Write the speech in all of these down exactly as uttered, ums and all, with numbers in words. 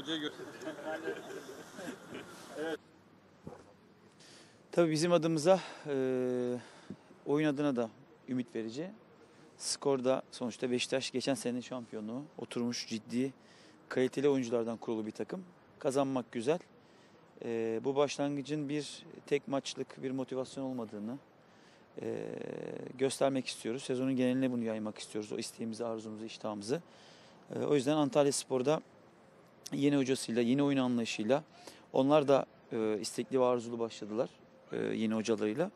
Hocayı gör. Tabii bizim adımıza e, oyun adına da ümit verici. Skorda sonuçta Beşiktaş geçen senenin şampiyonu. Oturmuş ciddi, kaliteli oyunculardan kurulu bir takım. Kazanmak güzel. E, bu başlangıcın bir tek maçlık bir motivasyon olmadığını e, göstermek istiyoruz. Sezonun geneline bunu yaymak istiyoruz. O isteğimizi, arzumuzu, iştahımızı. E, o yüzden Antalyaspor'da yeni hocasıyla, yeni oyun anlayışıyla onlar da e, istekli ve arzulu başladılar e, yeni hocalarıyla.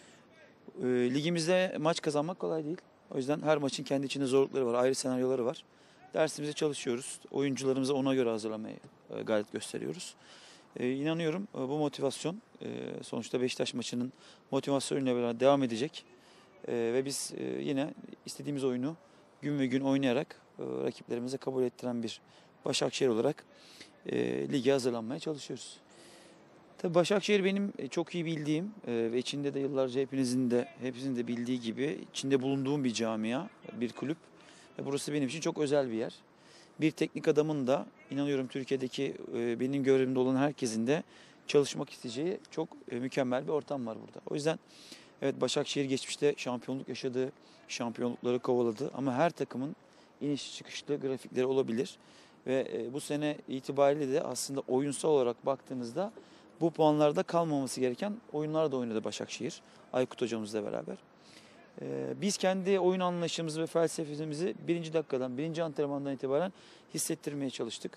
E, ligimizde maç kazanmak kolay değil. O yüzden her maçın kendi içinde zorlukları var, ayrı senaryoları var. Dersimize çalışıyoruz. Oyuncularımıza ona göre hazırlamaya e, gayret gösteriyoruz. E, inanıyorum e, bu motivasyon e, sonuçta Beşiktaş maçının motivasyonuyla beraber devam edecek. E, ve biz e, yine istediğimiz oyunu gün ve gün oynayarak e, rakiplerimize kabul ettiren bir Başakşehir olarak e, lige hazırlanmaya çalışıyoruz. Tabii Başakşehir benim çok iyi bildiğim e, ve içinde de yıllarca hepinizin de hepsinin de bildiği gibi içinde bulunduğum bir camia, bir kulüp. Ve burası benim için çok özel bir yer. Bir teknik adamın da inanıyorum Türkiye'deki e, benim görevimde olan herkesin de çalışmak isteyeceği çok e, mükemmel bir ortam var burada. O yüzden evet Başakşehir geçmişte şampiyonluk yaşadı, şampiyonlukları kovaladı ama her takımın iniş çıkışlı grafikleri olabilir. Ve e, bu sene itibariyle de aslında oyunsal olarak baktığınızda bu puanlarda kalmaması gereken oyunlar da oynadı Başakşehir. Aykut hocamızla beraber. Ee, biz kendi oyun anlayışımızı ve felsefemizi birinci dakikadan, birinci antrenmandan itibaren hissettirmeye çalıştık.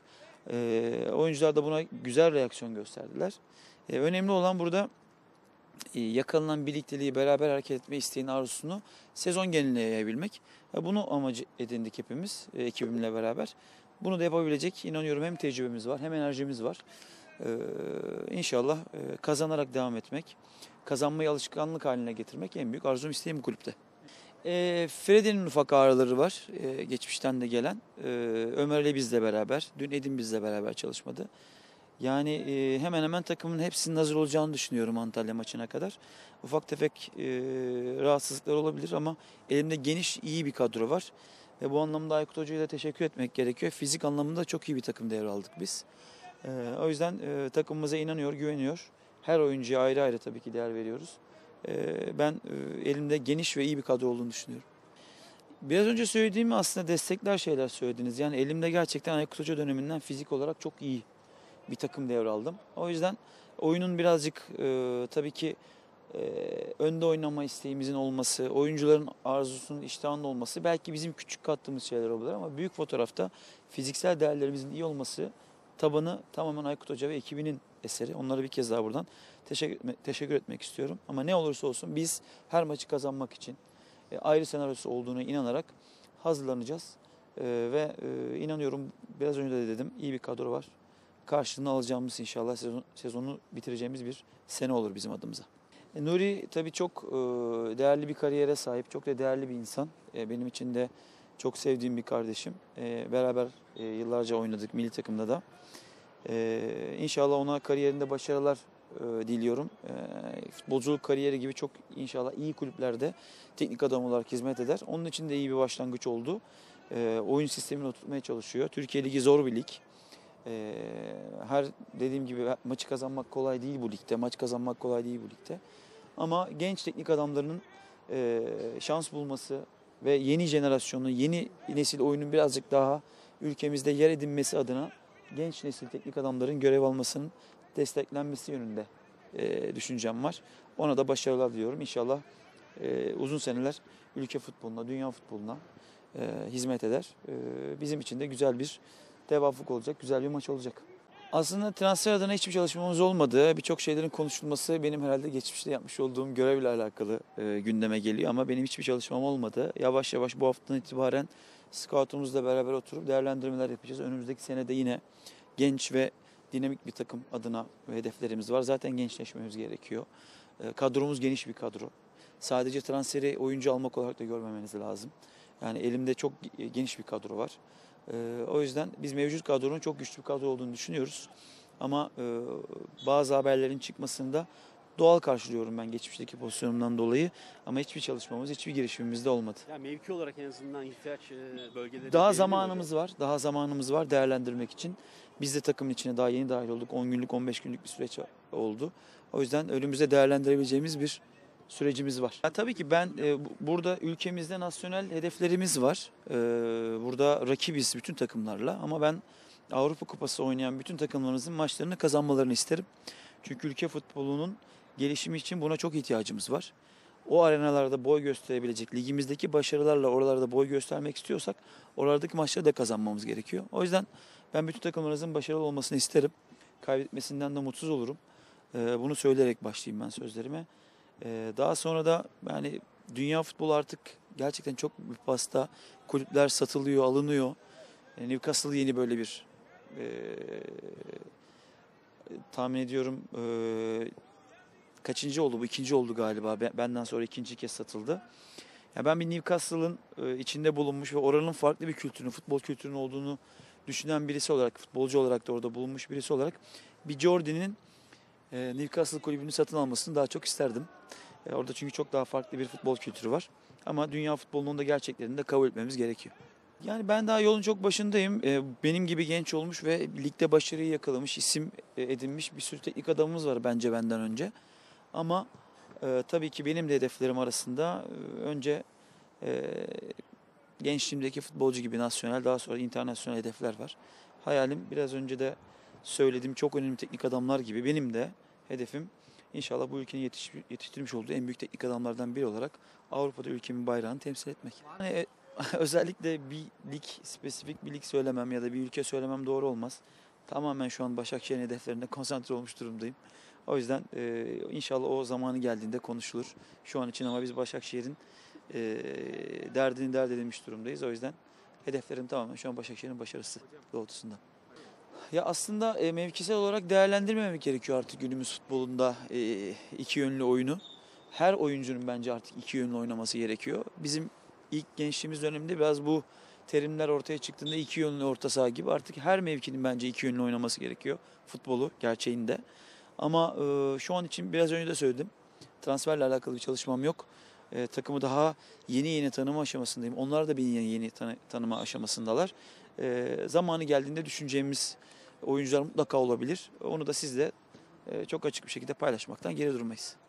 Ee, oyuncular da buna güzel reaksiyon gösterdiler. Ee, önemli olan burada e, yakalanan birlikteliği, beraber hareket etme isteğinin arzusunu sezon geneline yayabilmek. E, bunu amacı edindik hepimiz e, ekibimle beraber. Bunu da yapabilecek inanıyorum hem tecrübemiz var hem enerjimiz var. Ee, inşallah e, kazanarak devam etmek, kazanmayı alışkanlık haline getirmek en büyük arzum isteğim bu kulüpte. E, Freddy'nin ufak ağrıları var, e, geçmişten de gelen. E, Ömer ile bizle beraber, dün Edin bizle beraber çalışmadı. Yani e, hemen hemen takımın hepsinin hazır olacağını düşünüyorum Antalya maçına kadar. Ufak tefek e, rahatsızlıklar olabilir ama elimde geniş, iyi bir kadro var. Ve bu anlamda Aykut Hoca'ya da teşekkür etmek gerekiyor. Fizik anlamında çok iyi bir takım devraldık biz. Ee, o yüzden e, takımımıza inanıyor, güveniyor. Her oyuncuya ayrı ayrı tabii ki değer veriyoruz. Ee, ben e, elimde geniş ve iyi bir kadro olduğunu düşünüyorum. Biraz önce söylediğim aslında destekler şeyler söylediniz. Yani elimde gerçekten Aykut Hoca döneminden fizik olarak çok iyi bir takım devraldım. O yüzden oyunun birazcık e, tabii ki e, önde oynama isteğimizin olması, oyuncuların arzusunun, iştahının olması belki bizim küçük kattığımız şeyler olabilir ama büyük fotoğrafta fiziksel değerlerimizin iyi olması tabanı tamamen Aykut Hoca ve ekibinin eseri. Onlara bir kez daha buradan teşekkür, etme, teşekkür etmek istiyorum. Ama ne olursa olsun biz her maçı kazanmak için e, ayrı senaryosu olduğuna inanarak hazırlanacağız. E, ve e, inanıyorum biraz önce de dedim iyi bir kadro var. Karşılığını alacağımız inşallah sezon, sezonu bitireceğimiz bir sene olur bizim adımıza. E, Nuri tabii çok e, değerli bir kariyere sahip, çok da değerli bir insan. E, benim için de çok sevdiğim bir kardeşim. E, beraber e, yıllarca oynadık milli takımda da. E, inşallah ona kariyerinde başarılar e, diliyorum. E, futbolculuk kariyeri gibi çok inşallah iyi kulüplerde teknik adam olarak hizmet eder. Onun için de iyi bir başlangıç oldu. E, oyun sistemini oturtmaya çalışıyor. Türkiye Ligi zor bir lig. E, her dediğim gibi maçı kazanmak kolay değil bu ligde. Maç kazanmak kolay değil bu ligde. Ama genç teknik adamlarının e, şans bulması ve yeni jenerasyonun, yeni nesil oyunun birazcık daha ülkemizde yer edinmesi adına genç nesil teknik adamların görev almasının desteklenmesi yönünde e, düşüncem var. Ona da başarılar diliyorum. İnşallah e, uzun seneler ülke futboluna, dünya futboluna e, hizmet eder. E, bizim için de güzel bir tevafuk olacak, güzel bir maç olacak. Aslında transfer adına hiçbir çalışmamız olmadı. Birçok şeylerin konuşulması benim herhalde geçmişte yapmış olduğum görevle alakalı e, gündeme geliyor. Ama benim hiçbir çalışmam olmadı. Yavaş yavaş bu haftadan itibaren scoutumuzla beraber oturup değerlendirmeler yapacağız. Önümüzdeki senede yine genç ve dinamik bir takım adına hedeflerimiz var. Zaten gençleşmemiz gerekiyor. E, kadromuz geniş bir kadro. Sadece transferi oyuncu almak olarak da görmemeniz lazım. Yani elimde çok geniş bir kadro var. Ee, o yüzden biz mevcut kadronun çok güçlü bir kadro olduğunu düşünüyoruz. Ama e, bazı haberlerin çıkmasında doğal karşılıyorum ben geçmişteki pozisyonumdan dolayı. Ama hiçbir çalışmamız, hiçbir girişimimiz de olmadı. Ya mevki olarak en azından ihtiyaç e, bölgeleri Daha belli mi zamanımız hocam? var. Daha zamanımız var değerlendirmek için. Biz de takımın içine daha yeni dahil olduk. on günlük, on beş günlük bir süreç oldu. O yüzden önümüzde değerlendirebileceğimiz bir sürecimiz var. Ya tabii ki ben e, bu- burada ülkemizde nasyonel hedeflerimiz var. E, burada rakibiz bütün takımlarla ama ben Avrupa Kupası oynayan bütün takımlarımızın maçlarını kazanmalarını isterim. Çünkü ülke futbolunun gelişimi için buna çok ihtiyacımız var. O arenalarda boy gösterebilecek, ligimizdeki başarılarla oralarda boy göstermek istiyorsak oralardaki maçları da kazanmamız gerekiyor. O yüzden ben bütün takımlarımızın başarılı olmasını isterim. Kaybetmesinden de mutsuz olurum. Ee, bunu söyleyerek başlayayım ben sözlerime. Ee, daha sonra da yani dünya futbolu artık gerçekten çok bir pasta. Kulüpler satılıyor, alınıyor. E, Newcastle yeni böyle bir e, tahmin ediyorum e, kaçıncı oldu bu? İkinci oldu galiba. Ben- Benden sonra ikinci kez satıldı. Ya ben bir Newcastle'ın e, içinde bulunmuş ve oranın farklı bir kültürünün, futbol kültürünün olduğunu düşünen birisi olarak, futbolcu olarak da orada bulunmuş birisi olarak bir Jordi'nin e, Newcastle kulübünü satın almasını daha çok isterdim. E, orada çünkü çok daha farklı bir futbol kültürü var. Ama dünya futbolunun da gerçeklerini de kabul etmemiz gerekiyor. Yani ben daha yolun çok başındayım. E, benim gibi genç olmuş ve ligde başarıyı yakalamış, isim e, edinmiş bir sürü teknik adamımız var bence benden önce. Ama e, tabii ki benim de hedeflerim arasında e, önce e, gençliğimdeki futbolcu gibi nasyonel, daha sonra internasyonel hedefler var. Hayalim biraz önce de söylediğim çok önemli teknik adamlar gibi benim de hedefim inşallah bu ülkenin yetiş, yetiştirmiş olduğu en büyük teknik adamlardan biri olarak Avrupa'da ülkemin bayrağını temsil etmek. Yani e, özellikle bir lig, spesifik bir lig söylemem ya da bir ülke söylemem doğru olmaz. Tamamen şu an Başakşehir'in hedeflerinde konsantre olmuş durumdayım. O yüzden e, inşallah o zamanı geldiğinde konuşulur. Şu an için ama biz Başakşehir'in e, derdini dert edilmiş durumdayız. O yüzden hedeflerim tamamen şu an Başakşehir'in başarısı doğrultusunda. Ya aslında e, mevkisel olarak değerlendirmemek gerekiyor artık günümüz futbolunda e, iki yönlü oyunu. Her oyuncunun bence artık iki yönlü oynaması gerekiyor. Bizim ilk gençliğimiz döneminde biraz bu terimler ortaya çıktığında iki yönlü orta saha gibi artık her mevkinin bence iki yönlü oynaması gerekiyor futbolu gerçeğinde. Ama e, şu an için biraz önce de söyledim. Transferle alakalı bir çalışmam yok. E, takımı daha yeni yeni tanıma aşamasındayım. Onlar da beni yeni yeni tanı- tanıma aşamasındalar. E, zamanı geldiğinde düşüneceğimiz oyuncular mutlaka olabilir. Onu da sizle e, çok açık bir şekilde paylaşmaktan geri durmayız.